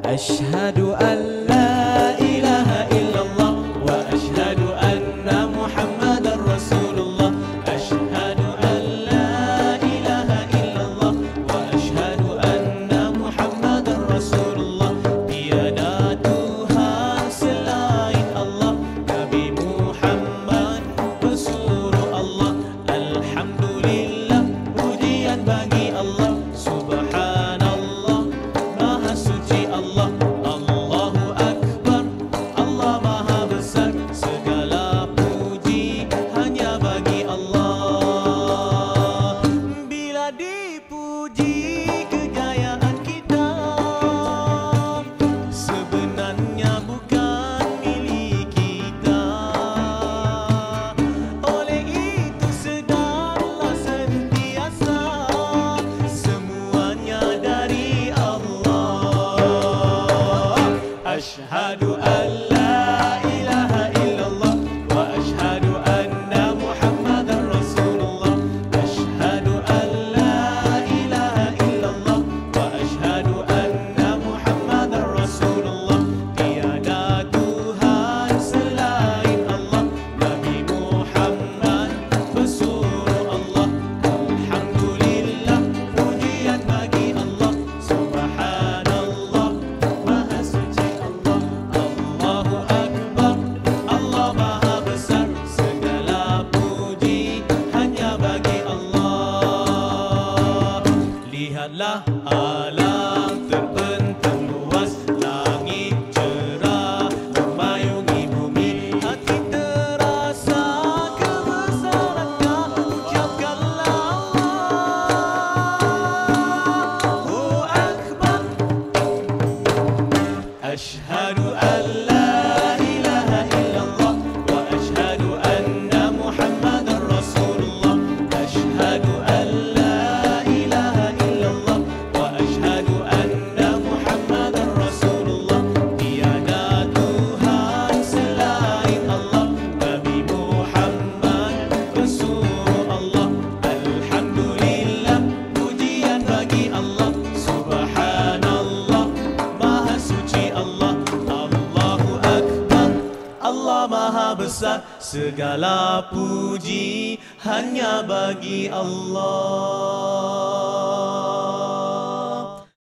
أشهد أن لا إله إلا الله وأشهد أن محمدا رسول الله أشهد أن لا إله إلا الله وأشهد أن محمدا رسول الله tiada Tuhan selain Allah Nabi Muhammad pesuruh Allah Alhamdulillah pujian bagi Allah Subhanallah Maha suci Allah Allahu Akbar Allah Maha besar segala puji hanya bagi Allah bila dipuji kejayaan kita sebenarnya bukan milik kita oleh itu sedarlah sentiasa semuanya dari Allah Asyhadu an la ilaha illallah wa asyhadu anna Muhammadan Rasulullah Asyhadu an la ilaha illallah wa asyhadu anna Muhammadan Rasulullah tiada Tuhan selain Allah Nabi Muhammad pesuruh Allah Alhamdulillah pujian bagi Allah Subhanallah Maha suci Allah Allahu Akbar Allah Maha besar segala puji hanya bagi Allah lihatlah alam terbentang luas langit cerah memayungi bumi hati terasa kebesarannya ucapkanlah Allahu Akbar Asyhadu an la ilaha illallah wa asyhadu anna Muhammadan Rasulullah Asyhadu an la ilaha illallah wa asyhadu anna Muhammadan Rasulullah tiada Tuhan selain Allah Nabi Muhammad pesuruh Allah Alhamdulillah pujian bagi Allah Subhanallah Maha suci Allah Allahu Akbar Allah Maha besar segala puji hanya bagi Allah